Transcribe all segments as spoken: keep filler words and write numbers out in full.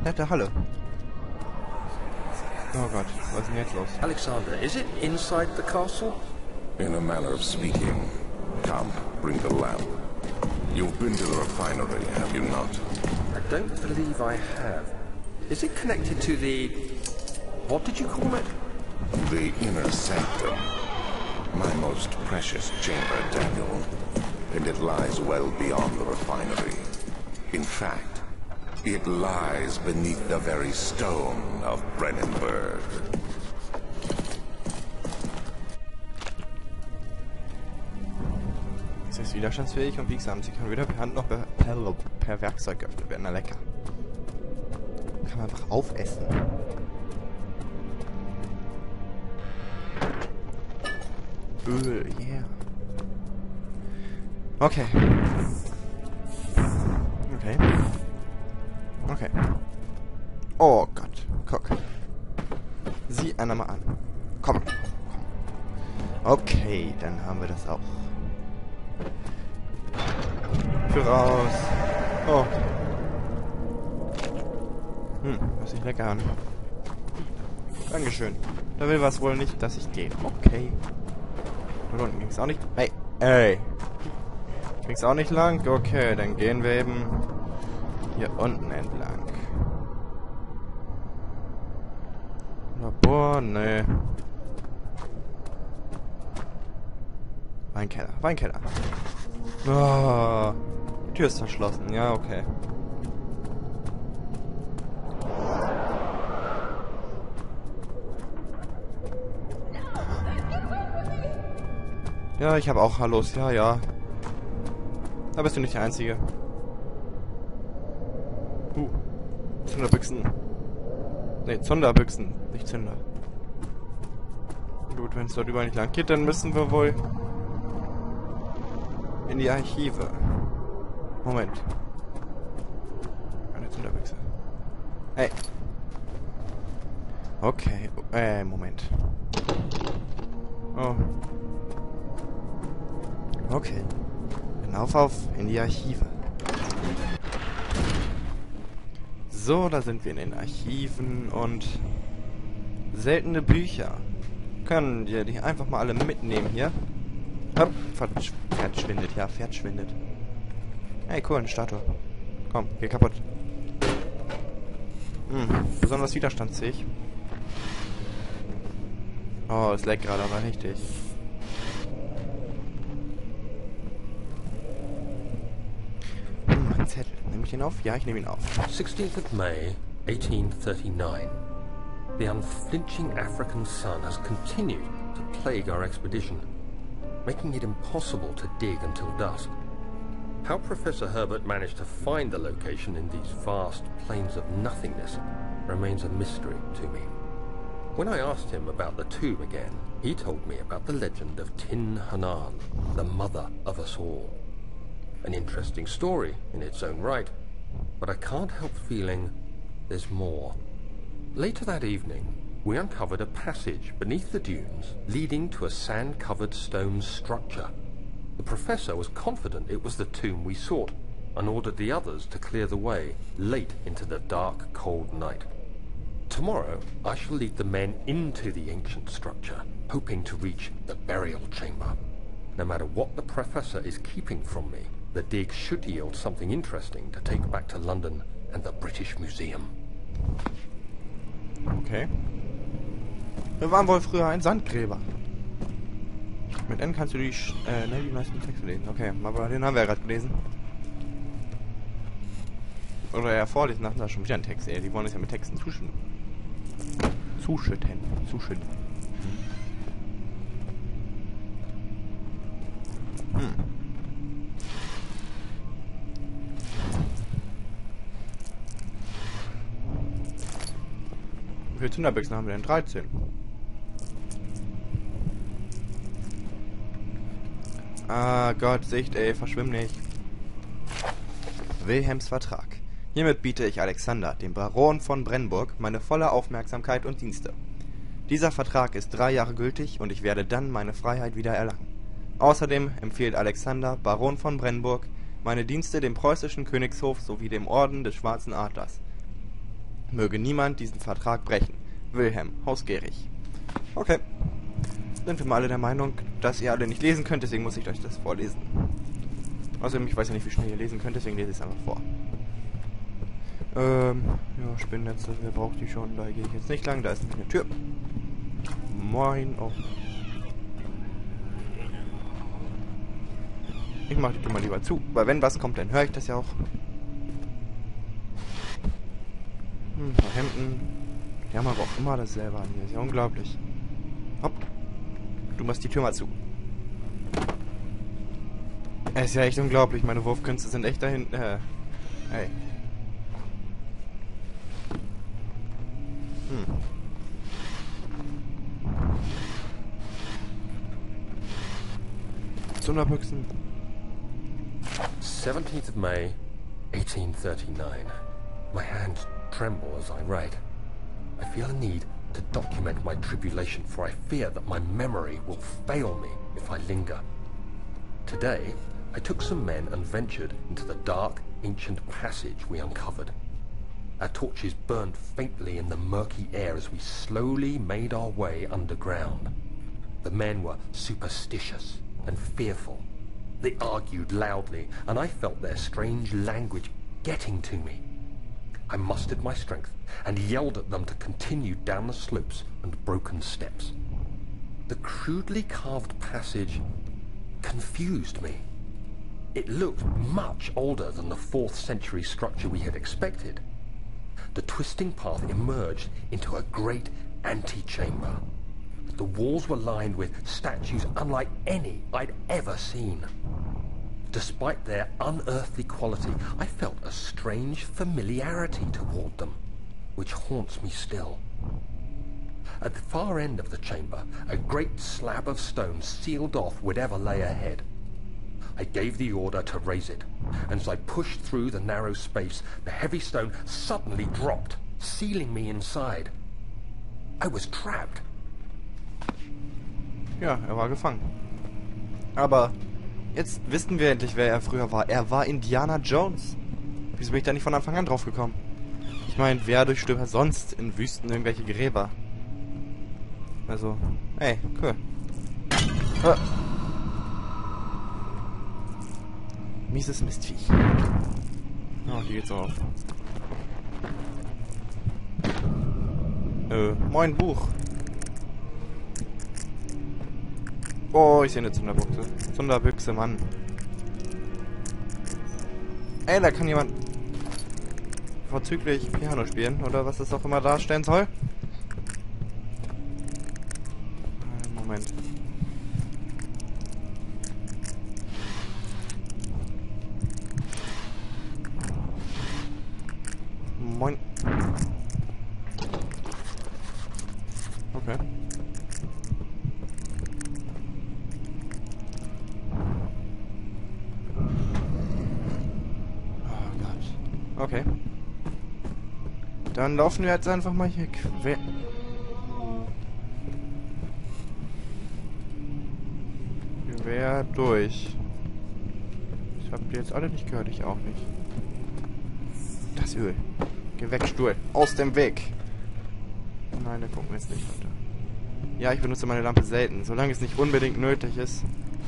Nette Halle. Oh Gott, was ist denn jetzt los? Alexander, is it inside the castle? In a manner of speaking. Come, bring the lamp. You've been to the refinery, have you not? I don't believe I have. Is it connected to the... what did you call it? The inner sanctum. My most precious chamber, Daniel. And it lies well beyond the refinery. In fact, it lies beneath the very stone of Brennenburg. Sie ist widerstandsfähig und biegsam. Sie kann weder per Hand noch per, per, per Werkzeug geöffnet werden. Na lecker. Kann man einfach aufessen. Öl, yeah. Okay. Okay. Okay. Oh Gott, guck. Sieh einer mal an. Komm, komm. Okay, dann haben wir das auch. Für raus. Oh. Hm, hört sich lecker an. Dankeschön. Da will was wohl nicht, dass ich gehe. Okay. Und unten ging's auch nicht. Hey, ey. Ging's auch nicht lang? Okay, dann gehen wir eben hier unten entlang. Labor, ne. Weinkeller, Weinkeller. Oh, die Tür ist verschlossen. Ja, okay. Ja, ich habe auch Hallos. Ja, ja. Da bist du nicht der Einzige. Uh. Zunderbüchsen. Ne, Zunderbüchsen. Nicht Zünder. Gut, wenn es dort überall nicht lang geht, dann müssen wir wohl in die Archive. Moment. Eine Zunderbüchse. Hey. Okay. Äh, Moment. Oh. Okay. Dann auf, auf in die Archive. So, da sind wir in den Archiven und seltene Bücher. Können wir die einfach mal alle mitnehmen hier? Hopp, Pferd schwindet, ja, Pferd schwindet. Hey, cool, eine Statue. Komm, geh kaputt. Hm, besonders widerstandsfähig. Oh, es leckt gerade aber richtig. Hm, mein Zettel. Nehme ich den auf? Ja, ich nehme ihn auf. sixteenth of May, eighteen thirty-nine. The unflinching African sun has continued to plague our expedition, making it impossible to dig until dusk. How Professor Herbert managed to find the location in these vast plains of nothingness remains a mystery to me. When I asked him about the tomb again, he told me about the legend of Tin Hanan, the mother of us all. An interesting story in its own right, but I can't help feeling there's more. Later that evening, we uncovered a passage beneath the dunes leading to a sand-covered stone structure. The professor was confident it was the tomb we sought and ordered the others to clear the way late into the dark, cold night. Tomorrow, I shall lead the men into the ancient structure, hoping to reach the burial chamber. No matter what the professor is keeping from me, the dig should yield something interesting to take back to London and the British Museum. Okay. Wir waren wohl früher ein Sandgräber. Mit N kannst du die, äh, ne, die meisten Texte lesen. Okay, aber den haben wir ja gerade gelesen. Oder ja, vorlesen lassen, da ist schon wieder ein Text, ey. Die wollen uns ja mit Texten zuschütten. Zuschütten. Zuschütten. Hm. Wie viele Zunderbüchsen haben wir denn? dreizehn. Ah Gott, Sicht, ey, verschwimm nicht. Wilhelms Vertrag. Hiermit biete ich Alexander, dem Baron von Brennburg, meine volle Aufmerksamkeit und Dienste. Dieser Vertrag ist drei Jahre gültig und ich werde dann meine Freiheit wieder erlangen. Außerdem empfiehlt Alexander, Baron von Brennburg, meine Dienste dem preußischen Königshof sowie dem Orden des Schwarzen Adlers. Möge niemand diesen Vertrag brechen. Wilhelm, Hausgehrig. Okay. Sind wir mal alle der Meinung, dass ihr alle nicht lesen könnt, deswegen muss ich euch das vorlesen. Außerdem, ich weiß ja nicht, wie schnell ihr lesen könnt, deswegen lese ich es einfach vor. Ähm, ja, Spinnennetze, wer braucht die schon? Da gehe ich jetzt nicht lang, da ist nämlich eine Tür. Moin, oh. Ich mache die Tür mal lieber zu, weil wenn was kommt, dann höre ich das ja auch. Hm, ein paar Hemden. Die haben aber auch immer dasselbe an hier, ist ja unglaublich. Hopp. Du machst die Tür mal zu. Es ist ja echt unglaublich, meine Wurfkünste sind echt dahin. Äh, hey. Hm. Sonderbüchsen. seventeenth of May, eighteen thirty-nine. My hands tremble as I write. I feel a need to document my tribulation, for I fear that my memory will fail me if I linger. Today, I took some men and ventured into the dark, ancient passage we uncovered. Our torches burned faintly in the murky air as we slowly made our way underground. The men were superstitious and fearful. They argued loudly, and I felt their strange language getting to me. I mustered my strength and yelled at them to continue down the slopes and broken steps. The crudely carved passage confused me. It looked much older than the fourth century structure we had expected. The twisting path emerged into a great antechamber. The walls were lined with statues unlike any I'd ever seen. Despite their unearthly quality, I felt a strange familiarity toward them, which haunts me still. At the far end of the chamber, a great slab of stone sealed off whatever lay ahead. I gave the order to raise it, and as I pushed through the narrow space, the heavy stone suddenly dropped, sealing me inside. I was trapped. Ja, er war gefangen. Aber jetzt wissen wir endlich, wer er früher war. Er war Indiana Jones. Wieso bin ich da nicht von Anfang an drauf gekommen? Ich meine, wer durchstöbert sonst in Wüsten irgendwelche Gräber? Also, hey, cool. Ah. Mieses Mistviech. Oh, die geht's auf. Äh, moin Buch. Oh, ich sehe eine Zunderbüchse. Zunderbüchse, Mann. Ey, da kann jemand vorzüglich Piano spielen, oder was das auch immer darstellen soll. Moment. Moin. Okay. Okay. Dann laufen wir jetzt einfach mal hier quer. Quer durch. Ich hab die jetzt alle nicht gehört, ich auch nicht. Das Öl. Geh weg, Stuhl. Aus dem Weg. Nein, da gucken wir jetzt nicht runter. Ja, ich benutze meine Lampe selten, solange es nicht unbedingt nötig ist.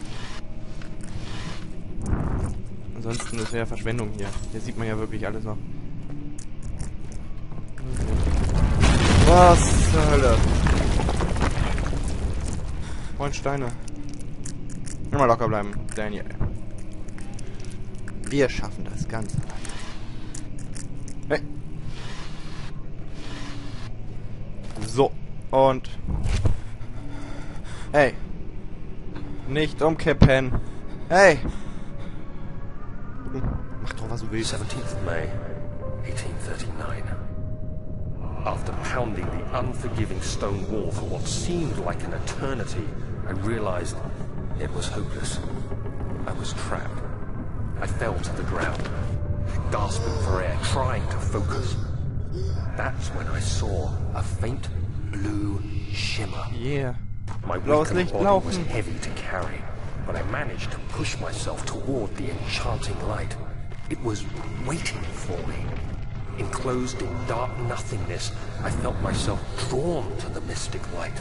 Ansonsten ist ja Verschwendung hier. Hier sieht man ja wirklich alles noch. Was zur Hölle? Moin Steine. Immer locker bleiben, Daniel. Wir schaffen das ganz allein. Hey. So. Und. Hey. Nicht umkippen. Hey. Mach doch, was du willst. seventeenth of May, eighteen thirty-nine. After pounding the unforgiving stone wall for what seemed like an eternity, I realized it was hopeless. I was trapped. I fell to the ground, gasping for air, trying to focus. That's when I saw a faint blue shimmer. Yeah. My Blaues weakened Licht body laufen. was heavy to carry, but I managed to push myself toward the enchanting light. It was waiting for me. Enclosed in dark nothingness, I felt myself drawn to the mystic light.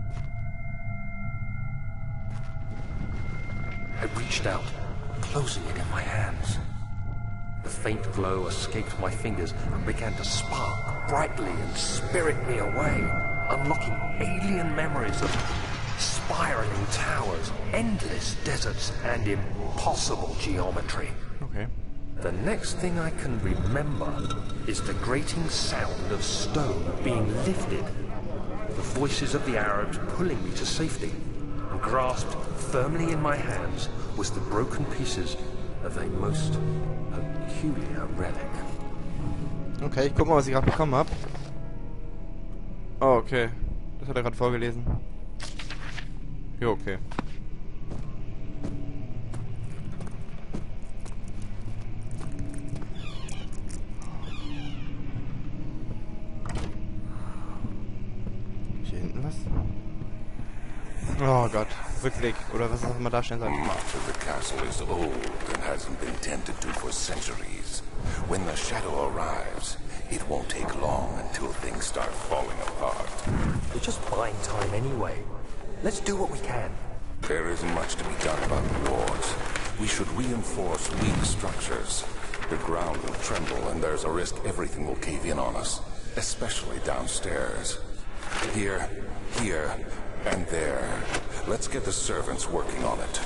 I reached out, closing it in my hands. The faint glow escaped my fingers and began to spark brightly and spirit me away, unlocking alien memories of spiraling towers, endless deserts, and impossible geometry. Okay. The next thing I can remember is the grating sound of stone being lifted, the voices of the Arabs pulling me to safety, and grasped firmly in my hands was the broken pieces of a most peculiar relic. Okay, ich guck mal, was ich gerade bekommen habe. Oh, okay. Das hat er gerade vorgelesen. Jo, okay. Hier hinten was? Oh Gott, Rückblick oder was auch immer da stehen soll. Much of the castle is old and hasn't been tended to for centuries. When the shadow arrives, it won't take long until things start falling apart. We're just buying time anyway. Let's do what we can. There isn't much to be done about the walls. We should reinforce weak structures. The ground will tremble and there's a risk everything will cave in on us, especially downstairs. Here, here, and there. Let's get the servants working on it.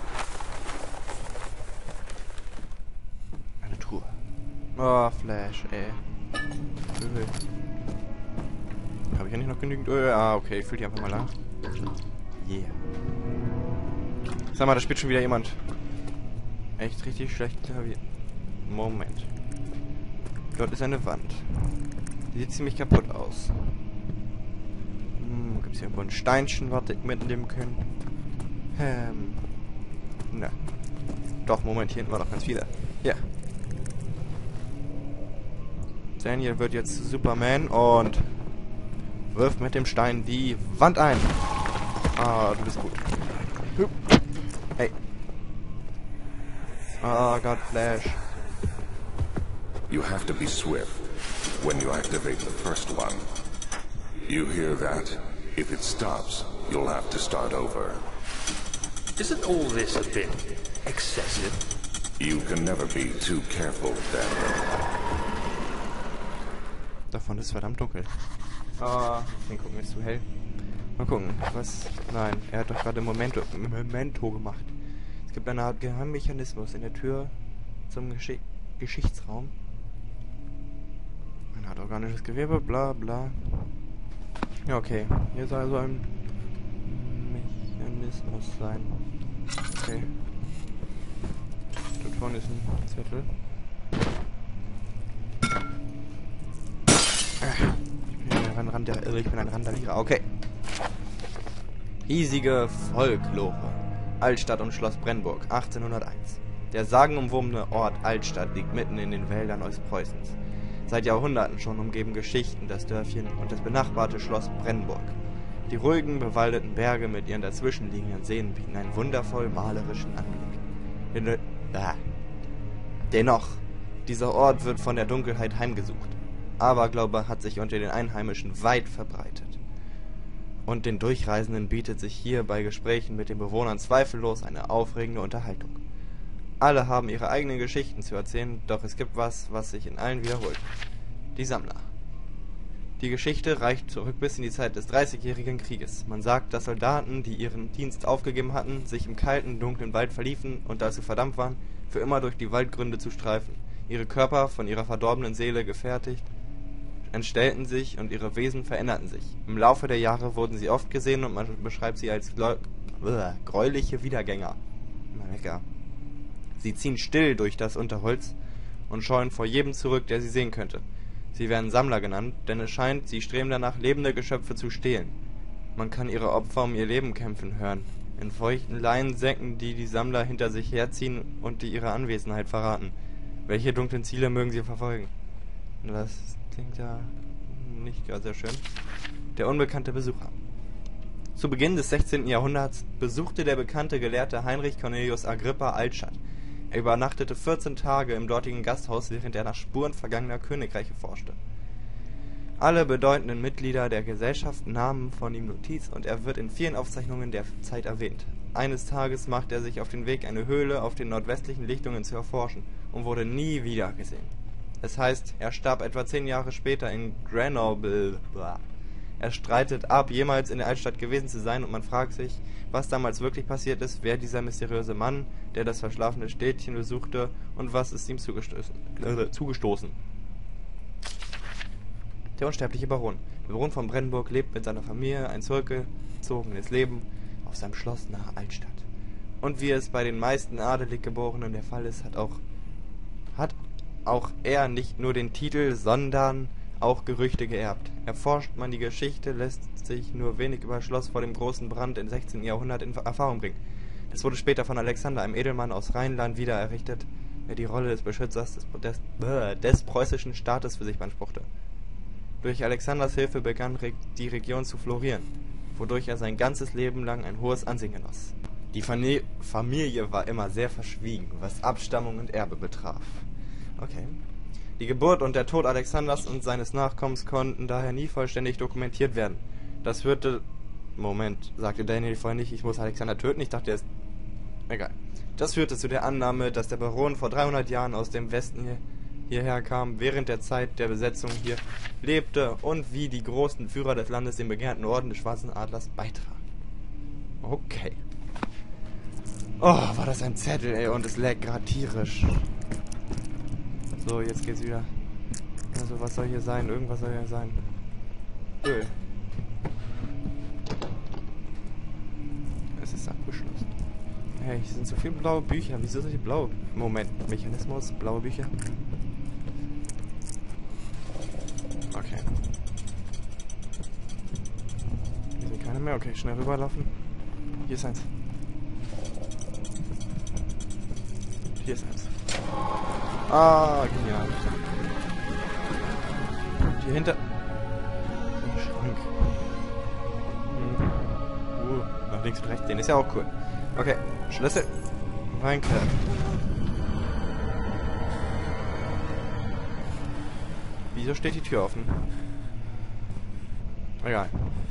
Eine Truhe. Oh, Flash, ey. Öl. Habe ich ja nicht noch genügend Öl? Ah, okay, ich fülle die einfach mal nach. Yeah. Sag mal, da spielt schon wieder jemand. Echt richtig schlecht Klavier. Moment. Dort ist eine Wand. Die sieht ziemlich kaputt aus. Hm, gibt es hier irgendwo ein Steinchen, was ich mitnehmen können? Ähm. Na. Doch, Moment, hier hinten waren noch ganz viele. Ja. Daniel wird jetzt Superman und wirft mit dem Stein die Wand ein. Ah, du bist gut. Hup. Hey. Oh Gott, Flash. You have to be swift when you activate the first one. You hear that? If it stops, you'll have to start over. Isn't all this a bit excessive? You can never be too careful, Daniel. Davon ist verdammt dunkel. Ah, den gucken wir, ist zu hell. Mal gucken, was... Nein, er hat doch gerade Memento, Memento gemacht. Es gibt eine Art Geheimmechanismus in der Tür zum Gesch Geschichtsraum. Eine Art organisches Gewebe, bla bla. Ja, okay. Hier soll also ein Mechanismus sein. Okay. Dort vorne ist ein Zettel. Ich bin ein Randalierer. Ich bin ein Randalierer. Okay. Hiesige Folklore. Altstadt und Schloss Brennburg, achtzehnhunderteins. Der sagenumwobene Ort Altstadt liegt mitten in den Wäldern Ostpreußens. Seit Jahrhunderten schon umgeben Geschichten das Dörfchen und das benachbarte Schloss Brennburg. Die ruhigen, bewaldeten Berge mit ihren dazwischenliegenden Seen bieten einen wundervoll malerischen Anblick. Dennoch, dieser Ort wird von der Dunkelheit heimgesucht. Aberglaube hat sich unter den Einheimischen weit verbreitet. Und den Durchreisenden bietet sich hier bei Gesprächen mit den Bewohnern zweifellos eine aufregende Unterhaltung. Alle haben ihre eigenen Geschichten zu erzählen, doch es gibt was, was sich in allen wiederholt. Die Sammler. Die Geschichte reicht zurück bis in die Zeit des Dreißigjährigen Krieges. Man sagt, dass Soldaten, die ihren Dienst aufgegeben hatten, sich im kalten, dunklen Wald verliefen und dazu verdammt waren, für immer durch die Waldgründe zu streifen. Ihre Körper, von ihrer verdorbenen Seele gefertigt, entstellten sich und ihre Wesen veränderten sich. Im Laufe der Jahre wurden sie oft gesehen und man beschreibt sie als gräuliche Wiedergänger. Lecker. Sie ziehen still durch das Unterholz und scheuen vor jedem zurück, der sie sehen könnte. Sie werden Sammler genannt, denn es scheint, sie streben danach, lebende Geschöpfe zu stehlen. Man kann ihre Opfer um ihr Leben kämpfen hören. In feuchten Leinensäcken, die die Sammler hinter sich herziehen und die ihre Anwesenheit verraten. Welche dunklen Ziele mögen sie verfolgen? Das klingt ja nicht gerade sehr schön. Der unbekannte Besucher. Zu Beginn des sechzehnten Jahrhunderts besuchte der bekannte Gelehrte Heinrich Cornelius Agrippa Altstadt. Er übernachtete vierzehn Tage im dortigen Gasthaus, während er nach Spuren vergangener Königreiche forschte. Alle bedeutenden Mitglieder der Gesellschaft nahmen von ihm Notiz und er wird in vielen Aufzeichnungen der Zeit erwähnt. Eines Tages machte er sich auf den Weg, eine Höhle auf den nordwestlichen Lichtungen zu erforschen und wurde nie wieder gesehen. Es heißt, er starb etwa zehn Jahre später in Grenoble. Er streitet ab, jemals in der Altstadt gewesen zu sein, und man fragt sich, was damals wirklich passiert ist, wer dieser mysteriöse Mann, der das verschlafene Städtchen besuchte, und was ist ihm zugestoßen. Äh, zugestoßen. Der unsterbliche Baron. Der Baron von Brennburg lebt mit seiner Familie ein zurückgezogenes Leben auf seinem Schloss nahe Altstadt. Und wie es bei den meisten adelig Geborenen der Fall ist, hat auch, hat auch er nicht nur den Titel, sondern auch Gerüchte geerbt. Erforscht man die Geschichte, lässt sich nur wenig über das Schloss vor dem großen Brand im sechzehnten Jahrhundert in Erfahrung bringen. Es wurde später von Alexander, einem Edelmann aus Rheinland, wieder errichtet, der die Rolle des Beschützers des, des, äh, des preußischen Staates für sich beanspruchte. Durch Alexanders Hilfe begann die Region zu florieren, wodurch er sein ganzes Leben lang ein hohes Ansehen genoss. Die Familie war immer sehr verschwiegen, was Abstammung und Erbe betraf. Okay. Die Geburt und der Tod Alexanders und seines Nachkommens konnten daher nie vollständig dokumentiert werden. Das führte... Moment, sagte Daniel vorhin nicht, ich muss Alexander töten? Ich dachte, er ist... Egal. Das führte zu der Annahme, dass der Baron vor dreihundert Jahren aus dem Westen hier, hierher kam, während der Zeit der Besetzung hier lebte und wie die großen Führer des Landes den begehrten Orden des Schwarzen Adlers beitragen. Okay. Oh, war das ein Zettel, ey, und es lag gerade tierisch. So, jetzt geht's wieder. Also, was soll hier sein? Irgendwas soll hier sein. Öl. Es ist abgeschlossen. Hey, hier sind so viele blaue Bücher. Wieso solche blaue... Moment, Mechanismus, blaue Bücher. Okay. Hier sind keine mehr. Okay, schnell rüberlaufen. Hier ist eins. Hier ist eins. Ah, genial. Hier hinter... Ein Schrank. Hm. Uh, nach links und rechts. Den ist ja auch cool. Okay, Schlüssel. Weinkeller. Wieso steht die Tür offen? Egal.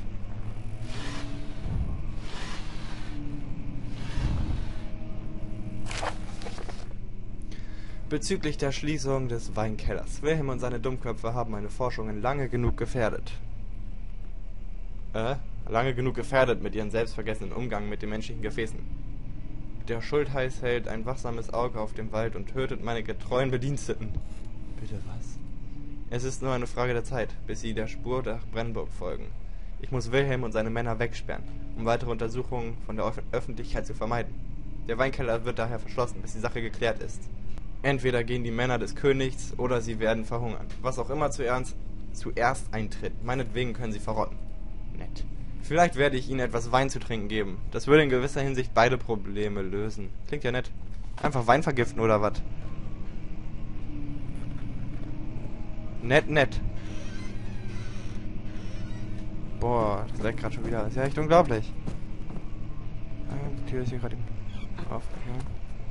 Bezüglich der Schließung des Weinkellers. Wilhelm und seine Dummköpfe haben meine Forschungen lange genug gefährdet. Äh? Lange genug gefährdet mit ihrem selbstvergessenen Umgang mit den menschlichen Gefäßen. Der Schultheiß hält ein wachsames Auge auf den Wald und tötet meine getreuen Bediensteten. Bitte was? Es ist nur eine Frage der Zeit, bis sie der Spur nach Brennburg folgen. Ich muss Wilhelm und seine Männer wegsperren, um weitere Untersuchungen von der Öf- Öffentlichkeit zu vermeiden. Der Weinkeller wird daher verschlossen, bis die Sache geklärt ist. Entweder gehen die Männer des Königs oder sie werden verhungern. Was auch immer zuerst, zuerst eintritt. Meinetwegen können sie verrotten. Nett. Vielleicht werde ich ihnen etwas Wein zu trinken geben. Das würde in gewisser Hinsicht beide Probleme lösen. Klingt ja nett. Einfach Wein vergiften oder was? Nett, nett. Boah, das leckt gerade schon wieder. Das ist ja echt unglaublich. Die Tür ist hier gerade aufgegangen.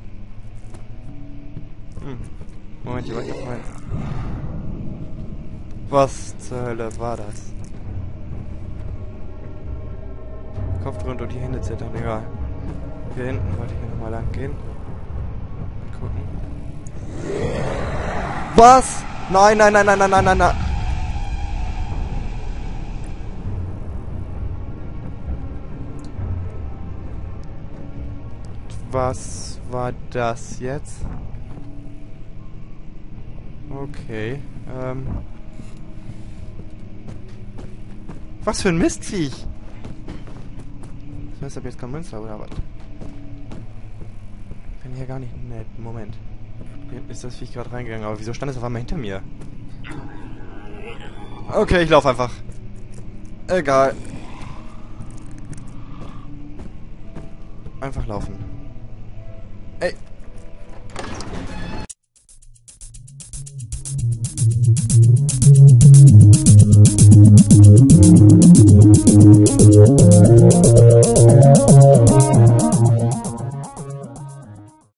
Hm. Moment, hier war ich vorhin. Was zur Hölle war das? Kopf drunter und die Hände zittern, egal. Hier hinten wollte ich hier nochmal lang gehen. Mal gucken. Was? Nein, nein, nein, nein, nein, nein, nein, nein. Was war das jetzt? Okay, ähm... Was für ein Mistviech! Das heißt, ab jetzt kommt Münster oder was? Finde ich hier gar nicht nett. Moment. Hier hinten ist das Viech gerade reingegangen, aber wieso stand es auf einmal hinter mir? Okay, ich laufe einfach. Egal. Einfach laufen. Ey!